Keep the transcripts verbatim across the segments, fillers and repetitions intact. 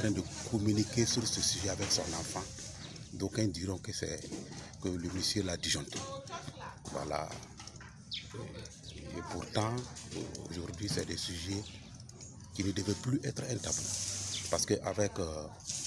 train de communiquer sur ce sujet avec son enfant. D'aucuns diront que c'est que le monsieur l'a disjoncté. Voilà. Et pourtant, aujourd'hui, c'est des sujets qui ne devaient plus être un tabou. Parce qu'avec euh,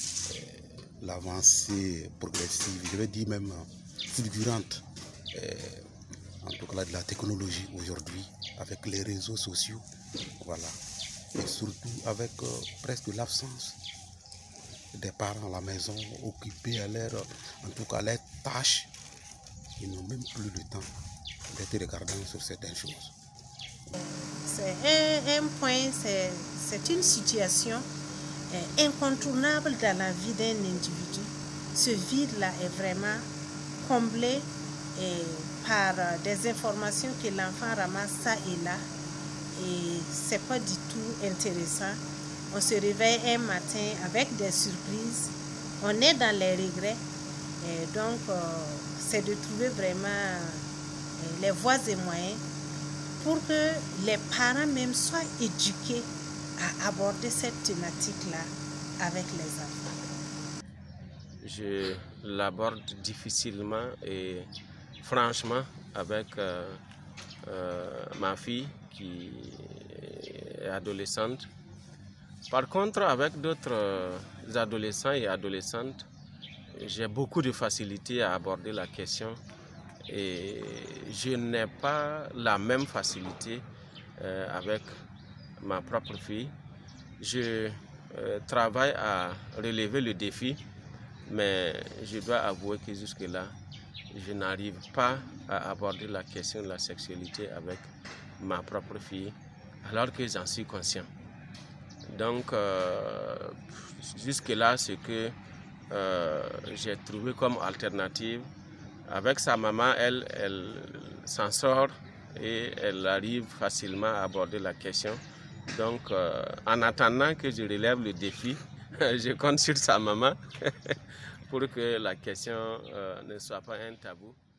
l'avancée progressive, je vais dire même fulgurante, euh, en tout cas de la technologie aujourd'hui, avec les réseaux sociaux, voilà, et surtout avec euh, presque l'absence des parents à la maison, occupés à leur, en tout cas leurs tâches, ils n'ont même plus le temps d'être regardants sur certaines choses. C'est un, un point, c'est une situation euh, incontournable dans la vie d'un individu. Ce vide-là est vraiment comblé et par des informations que l'enfant ramasse ça et là. Et c'est pas du tout intéressant. On se réveille un matin avec des surprises. On est dans les regrets. Et donc, euh, c'est de trouver vraiment euh, les voies et moyens pour que les parents même soient éduqués à aborder cette thématique-là avec les enfants. Je l'aborde difficilement et franchement avec euh, euh, ma fille qui est adolescente. Par contre, avec d'autres adolescents et adolescentes, j'ai beaucoup de facilité à aborder la question et je n'ai pas la même facilité euh, avec ma propre fille. Je euh, travaille à relever le défi, mais je dois avouer que jusque-là, je n'arrive pas à aborder la question de la sexualité avec ma propre fille, alors que j'en suis conscient. Donc, euh, jusque-là, ce que euh, j'ai trouvé comme alternative, avec sa maman, elle, elle s'en sort et elle arrive facilement à aborder la question. Donc, euh, en attendant que je relève le défi, je compte sur sa maman pour que la question euh, ne soit pas un tabou.